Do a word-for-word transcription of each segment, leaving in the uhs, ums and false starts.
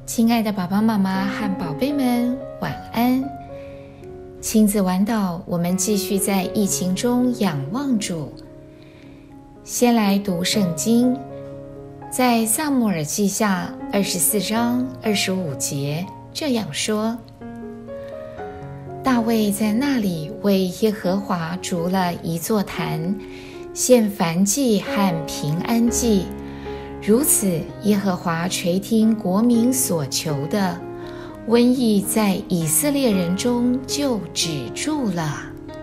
亲爱的爸爸妈妈和宝贝们，晚安。亲子晚祷，我们继续在疫情中仰望主。先来读圣经，在撒母耳记下二十四章二十五节这样说：大卫在那里为耶和华筑了一座坛，献燔祭和平安祭。如此，耶和华垂听国民所求的，瘟疫在以色列人中就止住了。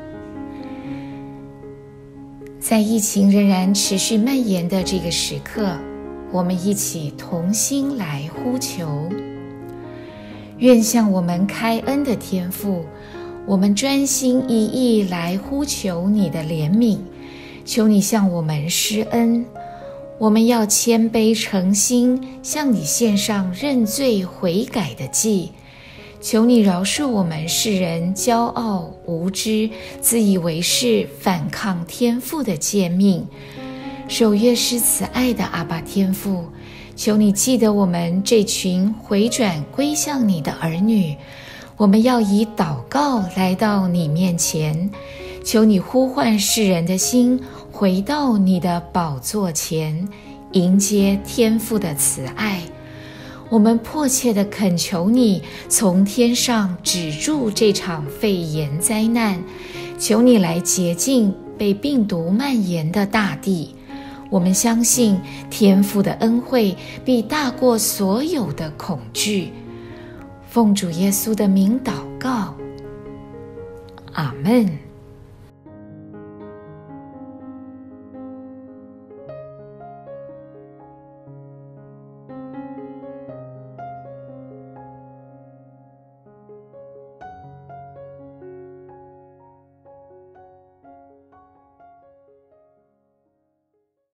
在疫情仍然持续蔓延的这个时刻，我们一起同心来呼求。愿向我们开恩的天父，我们专心一意来呼求你的怜悯，求你向我们施恩。我们要谦卑诚心向你献上认罪悔改的祭，求你饶恕我们世人骄傲无知自以为是反抗天父的诫命。守约施慈爱的阿爸天父，求你记得我们这群回转归向你的儿女，我们要以祷告来到你面前，求你呼唤世人的心回到你的宝座前，迎接天父的慈爱。我们迫切地恳求你从天上止住这场肺炎灾难，求你来洁净被病毒蔓延的大地。我们相信天父的恩惠必大过所有的恐惧。奉主耶稣的名祷告，阿们。